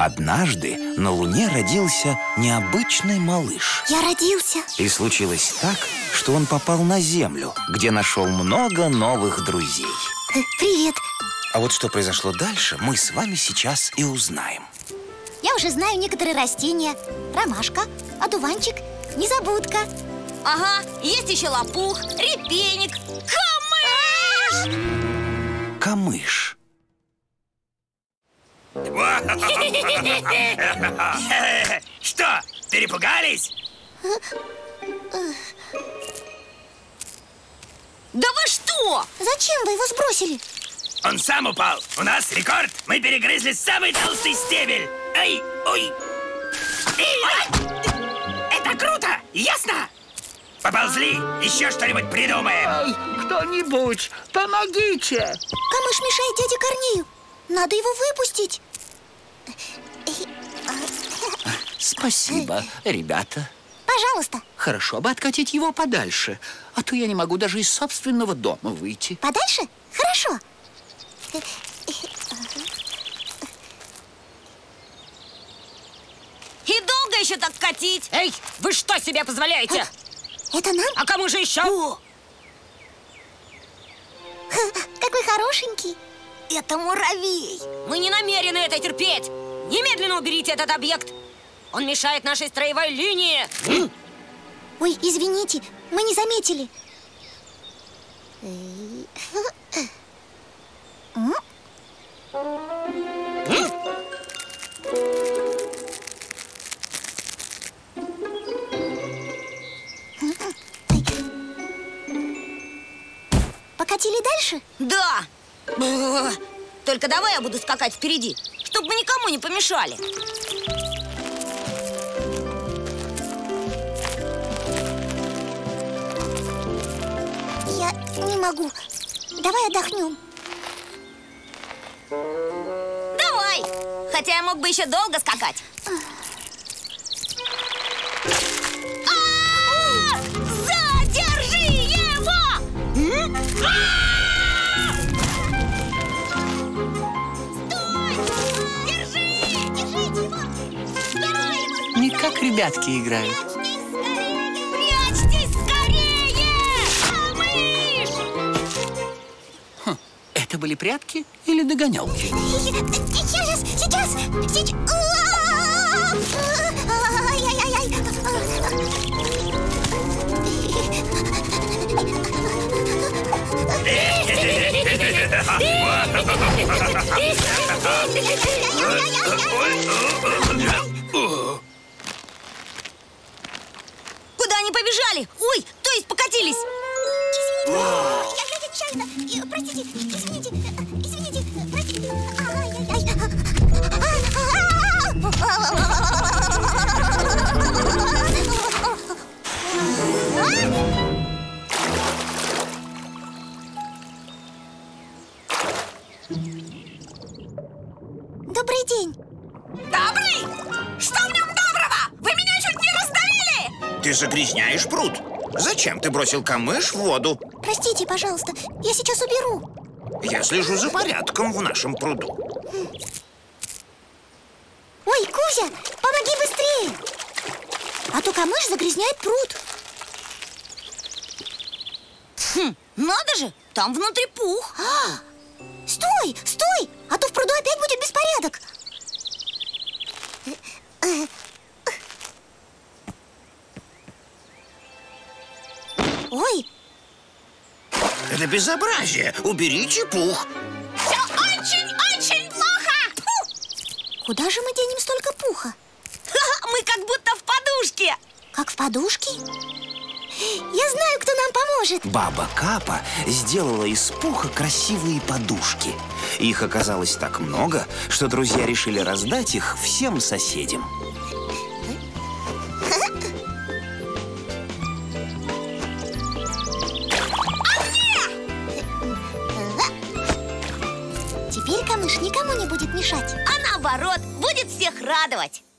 Однажды на Луне родился необычный малыш. Я родился. И случилось так, что он попал на Землю, где нашел много новых друзей. Привет. А вот что произошло дальше, мы с вами сейчас и узнаем. Я уже знаю некоторые растения. Ромашка, одуванчик, незабудка. Ага, есть еще лопух, репейник, камыш! Камыш. Что, перепугались? Да вы что? Зачем вы его сбросили? Он сам упал. У нас рекорд. Мы перегрызли самый толстый стебель. Ай, ой. Это круто, ясно? Поползли, еще что-нибудь придумаем. Эй, кто-нибудь, помогите! Камыш мешает дяде Корнею. Надо его выпустить. Спасибо, ребята. Пожалуйста. Хорошо бы откатить его подальше, а то я не могу даже из собственного дома выйти. Подальше? Хорошо. И долго еще так катить? Эй, вы что себе позволяете? Это нам? А кому же еще? Какой хорошенький. Это муравей. Мы не намерены это терпеть. Немедленно уберите этот объект. Он мешает нашей строевой линии. Ой, извините, мы не заметили. Покатили дальше? Да. Только давай я буду скакать впереди, чтобы мы никому не помешали. Я не могу. Давай отдохнем. Давай. Хотя я мог бы еще долго скакать. Задержи его! Стой! Держи! Держите его! Не как ребятки играют. Прячьтесь скорее! Камыш! Это были прятки или догонялки? Сейчас! Куда они побежали? Ой, то есть покатились. Извините, простите, извините, простите. Добрый день. Добрый? Что в нем доброго? Вы меня чуть не раздавили! Ты загрязняешь пруд. Зачем ты бросил камыш в воду? Простите, пожалуйста, я сейчас уберу. Я слежу за порядком в нашем пруду. Ой, Кузя, помоги быстрее! А то камыш загрязняет пруд. Надо же, там внутри пух. Стой, стой, а то в пруду опять будет беспорядок. Ой, Это безобразие. Уберите пух. Все очень-очень плохо. куда же мы денем столько пуха? Мы как будто в подушке. Как в подушке? Я знаю, кто нам поможет. Баба Капа сделала из пуха красивые подушки. Их оказалось так много, что друзья решили раздать их всем соседям. Теперь камыш никому не будет мешать. А наоборот, будет всех радовать.